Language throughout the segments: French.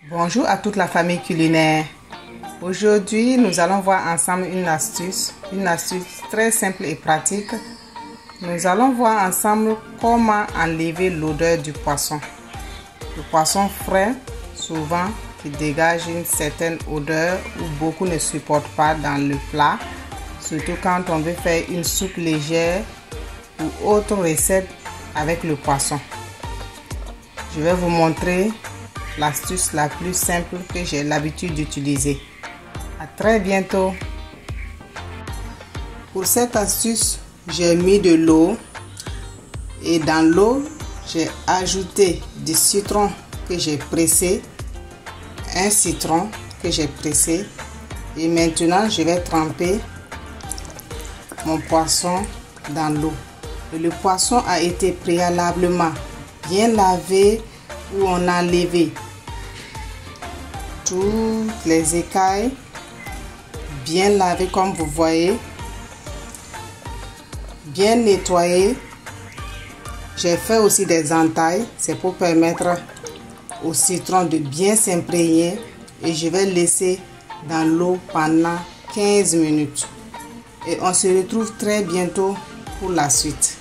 Bonjour à toute la famille culinaire. Aujourd'hui, nous allons voir ensemble une astuce très simple et pratique. Nous allons voir ensemble comment enlever l'odeur du poisson. Le poisson frais, souvent, qui dégage une certaine odeur ou beaucoup ne supportent pas dans le plat, surtout quand on veut faire une soupe légère ou autre recette avec le poisson. Je vais vous montrer l'astuce la plus simple que j'ai l'habitude d'utiliser. À très bientôt. Pour cette astuce, j'ai mis de l'eau et dans l'eau, j'ai ajouté du citron que j'ai pressé, un citron que j'ai pressé, et maintenant je vais tremper mon poisson dans l'eau. Le poisson a été préalablement bien lavé où on a enlevé toutes les écailles, bien lavé comme vous voyez, bien nettoyé. J'ai fait aussi des entailles, c'est pour permettre au citron de bien s'imprégner, et je vais laisser dans l'eau pendant 15 minutes. Et on se retrouve très bientôt pour la suite.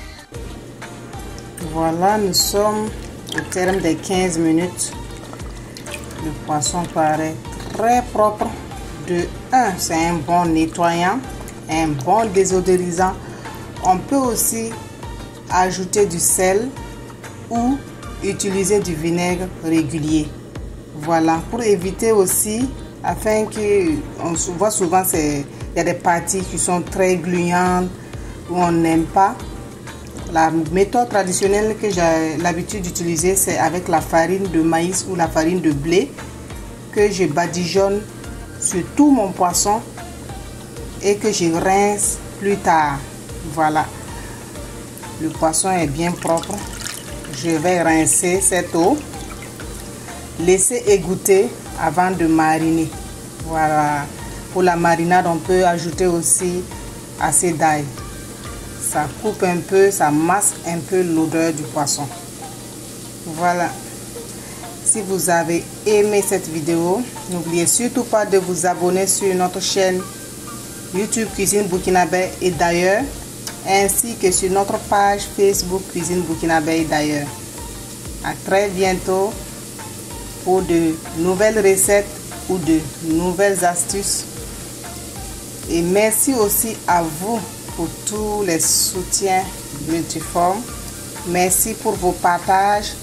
Voilà, nous sommes au terme des 15 minutes. Le poisson paraît très propre. De 1, c'est un bon nettoyant, un bon désodorisant. On peut aussi ajouter du sel ou utiliser du vinaigre régulier. Voilà, pour éviter aussi, afin que on voit souvent il y a des parties qui sont très gluantes où on n'aime pas. La méthode traditionnelle que j'ai l'habitude d'utiliser, c'est avec la farine de maïs ou la farine de blé que je badigeonne sur tout mon poisson et que je rince plus tard. Voilà, le poisson est bien propre. Je vais rincer cette eau, laisser égoutter avant de mariner. Voilà, pour la marinade, on peut ajouter aussi assez d'ail. Ça coupe un peu, ça masque un peu l'odeur du poisson. Voilà. Si vous avez aimé cette vidéo, n'oubliez surtout pas de vous abonner sur notre chaîne YouTube Cuisine Burkinabé et d'ailleurs, ainsi que sur notre page Facebook Cuisine Burkinabé et d'ailleurs. À très bientôt pour de nouvelles recettes ou de nouvelles astuces. Et merci aussi à vous pour tous les soutiens multiformes. Merci pour vos partages.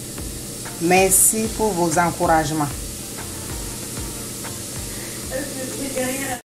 Merci pour vos encouragements.